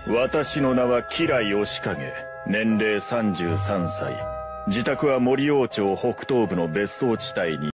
私の名は吉来義景。年齢33歳。自宅は森王町北東部の別荘地帯に